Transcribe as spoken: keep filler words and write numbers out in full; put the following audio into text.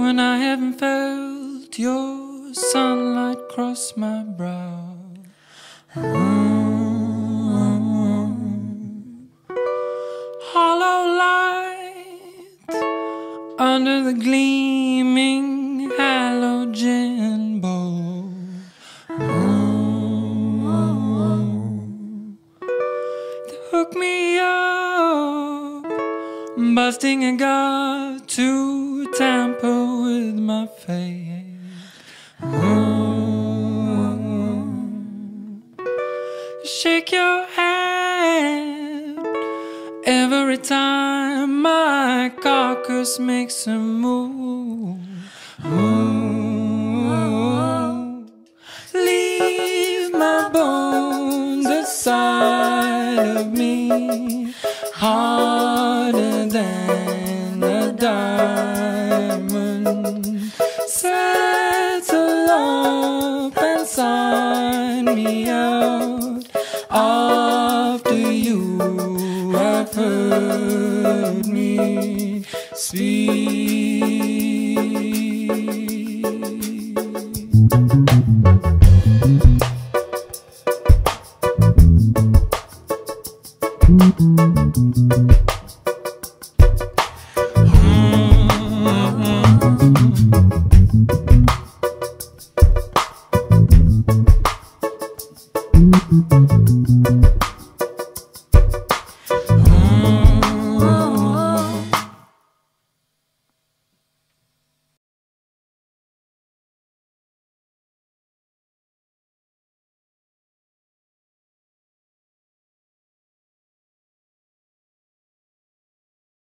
when I haven't felt your sunlight cross my brow. Mm. Hollow light under the gleaming halogen bulb. Mm. They hook me up, busting a gut to tamper with my fate. Mm. Shake your hand every time my carcass makes a move. Mm. Leave my bones aside of me, harder than a diamond. Settle up and sign me out after you have heard me speak.